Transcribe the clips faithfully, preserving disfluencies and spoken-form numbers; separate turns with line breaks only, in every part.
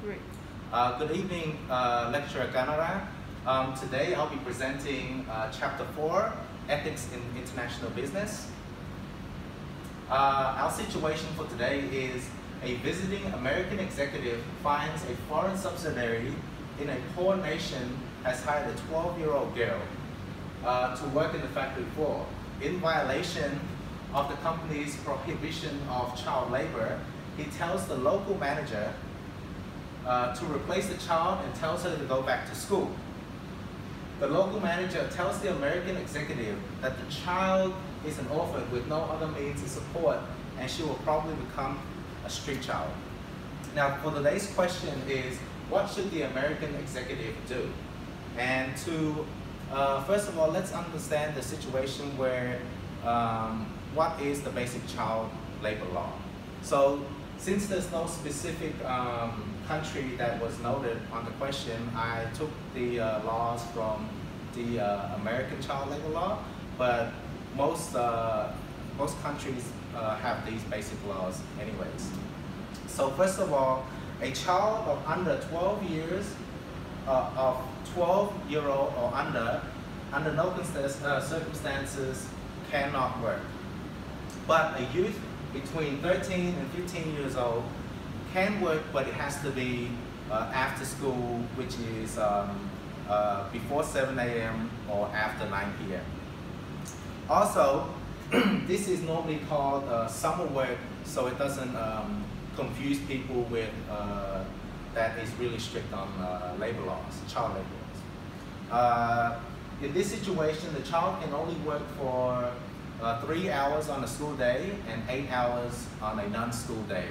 Great.
Uh, good evening, uh, Lecturer Ganara. Um, today I'll be presenting uh, Chapter four, Ethics in International Business. Uh, our situation for today is a visiting American executive finds a foreign subsidiary in a poor nation has hired a twelve-year-old girl uh, to work in the factory floor. In violation of the company's prohibition of child labor, he tells the local manager uh, to replace the child and tells her to go back to school. The local manager tells the American executive that the child is an orphan with no other means of support and she will probably become a street child. Now, for today's question is, what should the American executive do? And to, uh, first of all, let's understand the situation where, um, what is the basic child labor law? So, since there's no specific um, country that was noted on the question, I took the uh, laws from the uh, American child labor law, but most, uh, most countries uh, have these basic laws anyways. So first of all, a child of under twelve years, uh, of twelve year old or under, under no uh, circumstances cannot work. But a youth between thirteen and fifteen years old can work, but it has to be uh, after school, which is um, uh, before seven A M or after nine P M Also, this is normally called uh, summer work, so it doesn't um, confuse people with uh, that is really strict on uh, labor laws, child labor laws. Uh, in this situation, the child can only work for uh, three hours on a school day and eight hours on a non-school day.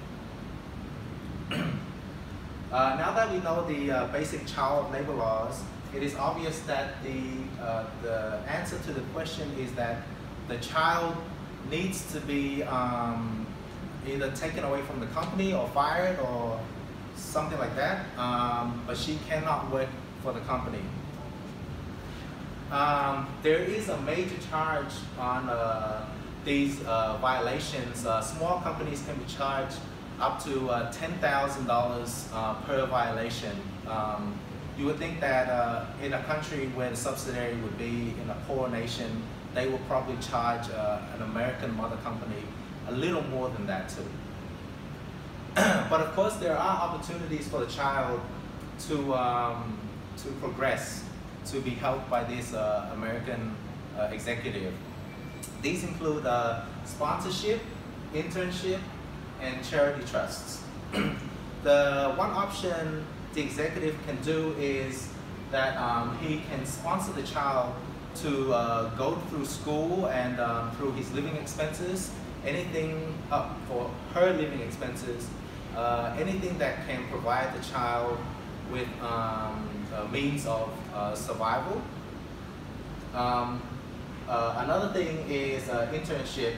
Uh, now that we know the uh, basic child labor laws, it is obvious that the, uh, the answer to the question is that the child needs to be um, either taken away from the company or fired or something like that, um, but she cannot work for the company. Um, there is a major charge on uh, these uh, violations. Uh, small companies can be charged up to uh, ten thousand dollars uh, per violation. Um, you would think that uh, in a country where the subsidiary would be in a poor nation, they will probably charge uh, an American mother company a little more than that too. But of course, there are opportunities for the child to, um, to progress, to be helped by this uh, American uh, executive. These include uh, sponsorship, internship, and charity trusts. The one option the executive can do is that um, he can sponsor the child to uh, go through school and um, through his living expenses, anything up for her living expenses, uh, anything that can provide the child with um, a means of uh, survival. Um, uh, another thing is uh, internship,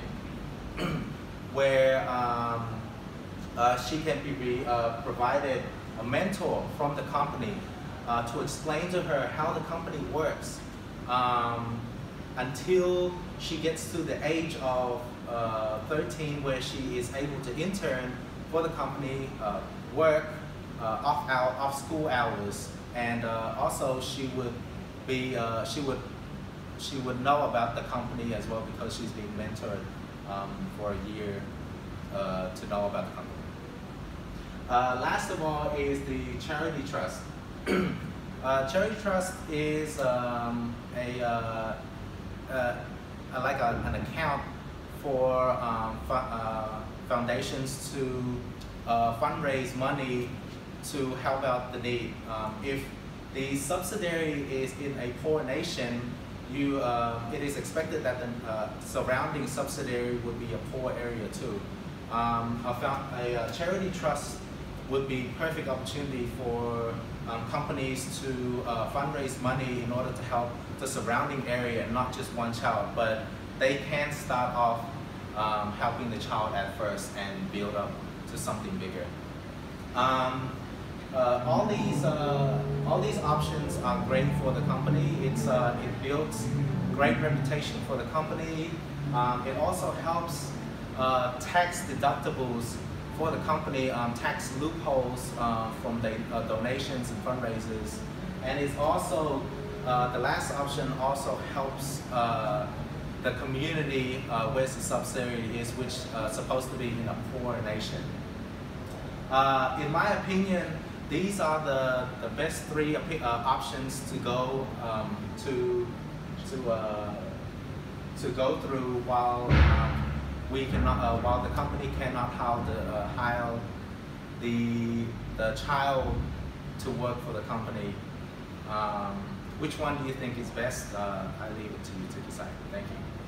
where um, uh, she can be uh, provided a mentor from the company uh, to explain to her how the company works um, until she gets to the age of uh, thirteen, where she is able to intern for the company, uh, work uh, off, our, off school hours, and uh, also she would be uh, she would she would know about the company as well because she's being mentored um, for a year uh, to know about the company. Uh, last of all is the charity trust. uh, charity trust is um, a, uh, uh, like a, an account for um, uh, foundations to uh, fundraise money to help out the need. Um, if the subsidiary is in a poor nation, you, uh, it is expected that the uh, surrounding subsidiary would be a poor area too. Um, a, a, a charity trust would be perfect opportunity for um, companies to uh, fundraise money in order to help the surrounding area and not just one child, but they can start off um, helping the child at first and build up to something bigger. Um, uh, all these uh, all these options are great for the company. It's uh, it builds great reputation for the company. Um, it also helps uh, tax deductibles for the company um, tax loopholes uh, from the uh, donations and fundraisers, and it's also uh, the last option also helps uh, the community uh, where the subsidiary is, which is uh, supposed to be in a poor nation. Uh, in my opinion, these are the, the best three uh, options to go um, to to uh, to go through while um, we cannot uh, while the company cannot hire the uh, hire the the child to work for the company. Um, which one do you think is best? Uh, I leave it to you to decide. Thank you.